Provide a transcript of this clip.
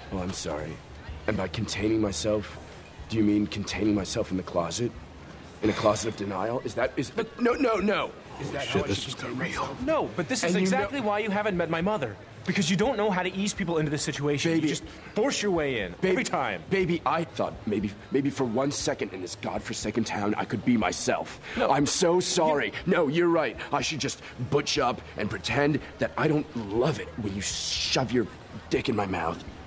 Oh, I'm sorry. And by containing myself, do you mean containing myself in the closet? In a closet of denial? No. Is that how I should contain myself? No, but this is exactly why you haven't met my mother. Because you don't know how to ease people into this situation. Baby, you just force your way in every time. Baby, I thought maybe for 1 second in this godforsaken town I could be myself. No. I'm so sorry. No, you're right. I should just butch up and pretend that I don't love it when you shove your dick in my mouth.